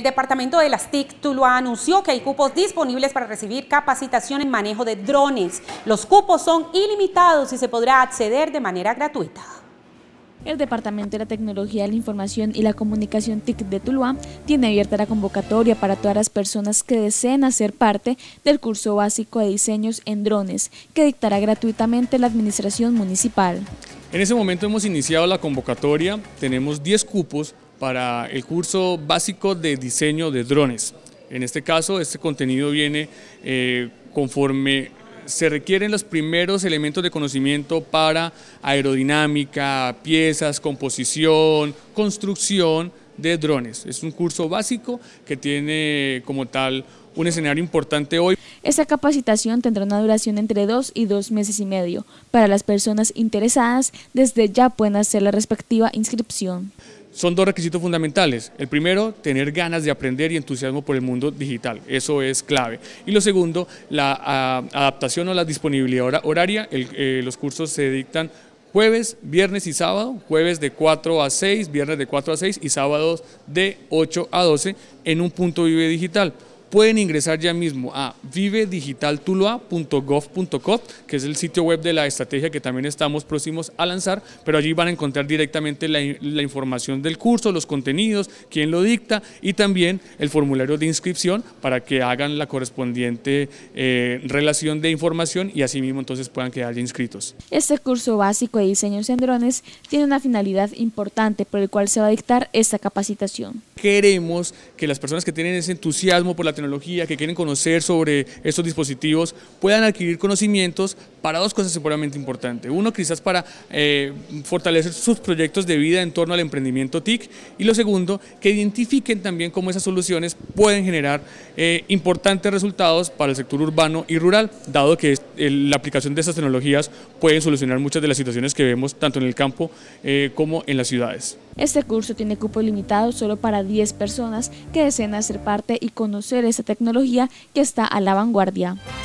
El departamento de las TIC Tuluá anunció que hay cupos disponibles para recibir capacitación en manejo de drones. Los cupos son ilimitados y se podrá acceder de manera gratuita. El Departamento de la Tecnología de la Información y la Comunicación TIC de Tuluá tiene abierta la convocatoria para todas las personas que deseen hacer parte del curso básico de diseños en drones, que dictará gratuitamente la Administración Municipal. En ese momento hemos iniciado la convocatoria, tenemos 10 cupos para el curso básico de diseño de drones. En este caso, este contenido viene conforme se requieren los primeros elementos de conocimiento para aerodinámica, piezas, composición, construcción de drones. Es un curso básico que tiene como tal un escenario importante hoy. Esta capacitación tendrá una duración entre 2 y 2 meses y medio. Para las personas interesadas, desde ya pueden hacer la respectiva inscripción. Son 2 requisitos fundamentales. El primero, tener ganas de aprender y entusiasmo por el mundo digital. Eso es clave. Y lo segundo, la adaptación o la disponibilidad horaria. Los cursos se dictan jueves, viernes y sábado. Jueves de 4 a 6, viernes de 4 a 6 y sábados de 8 a 12 en un punto Vive Digital. Pueden ingresar ya mismo a vivedigitaltuluá.gov.co, que es el sitio web de la estrategia que también estamos próximos a lanzar, pero allí van a encontrar directamente la información del curso, los contenidos, quién lo dicta y también el formulario de inscripción para que hagan la correspondiente relación de información y así mismo entonces puedan quedar ya inscritos. Este curso básico de diseños en drones tiene una finalidad importante por el cual se va a dictar esta capacitación. Queremos que las personas que tienen ese entusiasmo por la tecnología, que quieren conocer sobre estos dispositivos, puedan adquirir conocimientos para 2 cosas seguramente importantes. Uno, quizás para fortalecer sus proyectos de vida en torno al emprendimiento TIC, y lo segundo, que identifiquen también cómo esas soluciones pueden generar importantes resultados para el sector urbano y rural, dado que la aplicación de estas tecnologías pueden solucionar muchas de las situaciones que vemos tanto en el campo como en las ciudades. Este curso tiene cupo limitado solo para 10 personas que deseen hacer parte y conocer esta tecnología que está a la vanguardia.